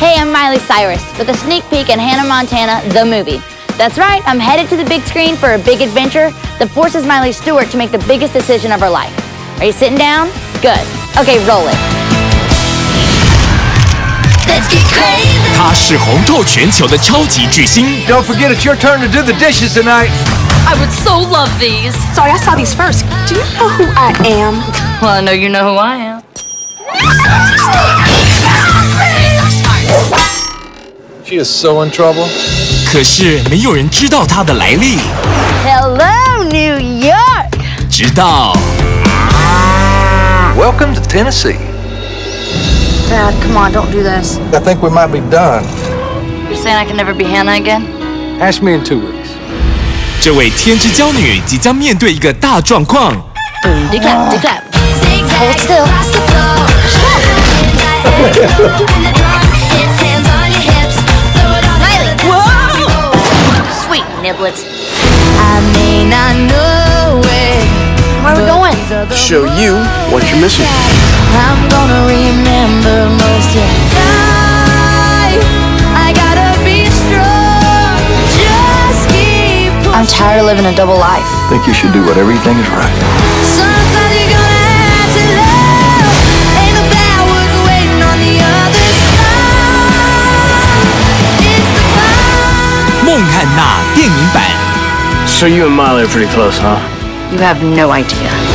Hey, I'm Miley Cyrus with a sneak peek at Hannah Montana, the movie. That's right, I'm headed to the big screen for a big adventure that forces Miley Stewart to make the biggest decision of her life. Are you sitting down? Good. Okay, roll it. Let's get crazy. 她是红透全球的超级巨星。 Don't forget it's your turn to do the dishes tonight. I would so love these. Sorry, I saw these first. Do you know who I am? Well, I know you know who I am. She is so in trouble. 可是没有人知道她的来历， Hello, New York! 直到 Welcome to Tennessee. Dad, come on, don't do this. I think we might be done. You're saying I can never be Hannah again? Ask me in 2 weeks. 这位天之娇女即将面对一个大状况。 Boom, declap, declap. Hold still. Miley! Whoa! Sweet niblets. I may not know it. Where are we going? Show you what you're missing. I'm gonna remember most of life. I gotta be strong. Just keep pushing. I'm tired of living a double life. Think you should do whatever you think is right. Sometimes you're gonna have to love. Ain't no bad words waiting on the other side. It's the fun. 孟汉娜电影版。 So you and Miley are pretty close, huh? You have no idea.